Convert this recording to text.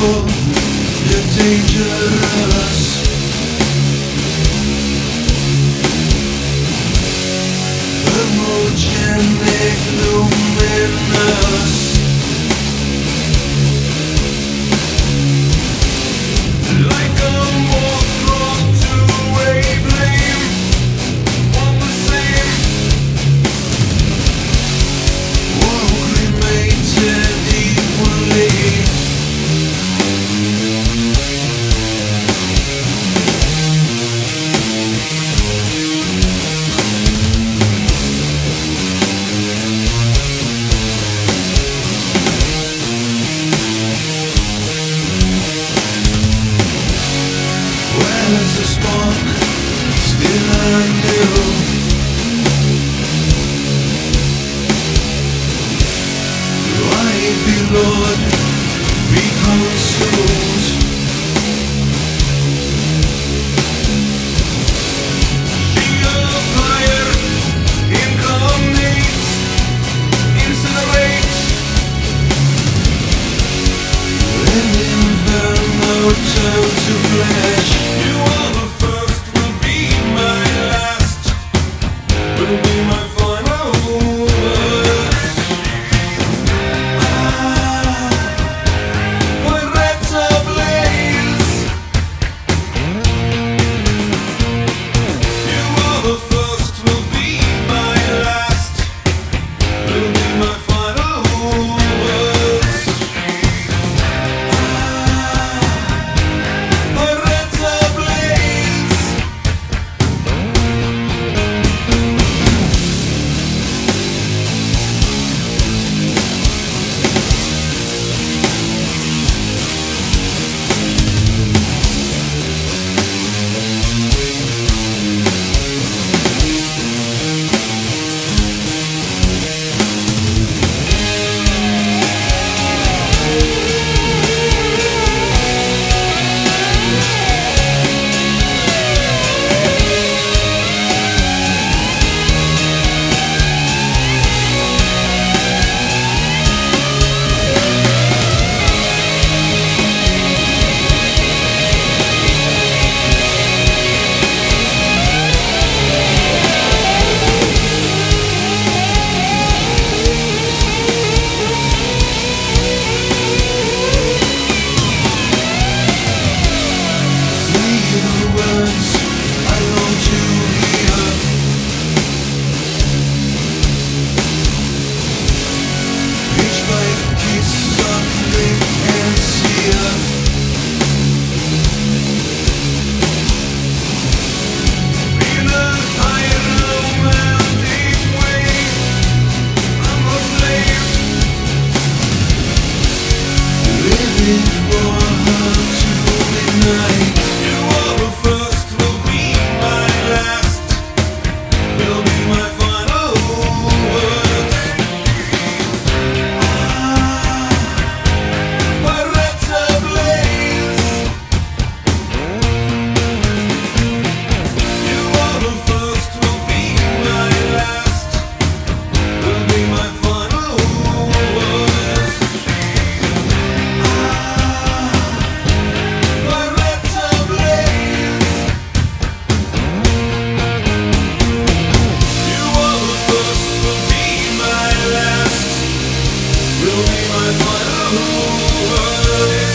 beautiful, yet dangerous. Thermogenic, luminous. Like a moth brought to a flame, all the same. All cremated equally. There's a spark, still anew. Why be Lord, be consumed? Sheet of fire, incarnate, incinerate. When inferno turns to flesh. You are the first, will be my last, will be my final words. My reds ablaze. You are the first, will be my last, will be my final words. My reds ablaze. Will be my final word.